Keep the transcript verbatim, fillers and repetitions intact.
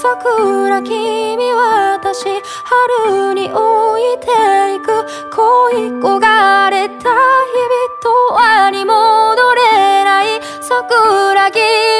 桜君私春に置いていく恋焦がれた日々とはに戻れない桜君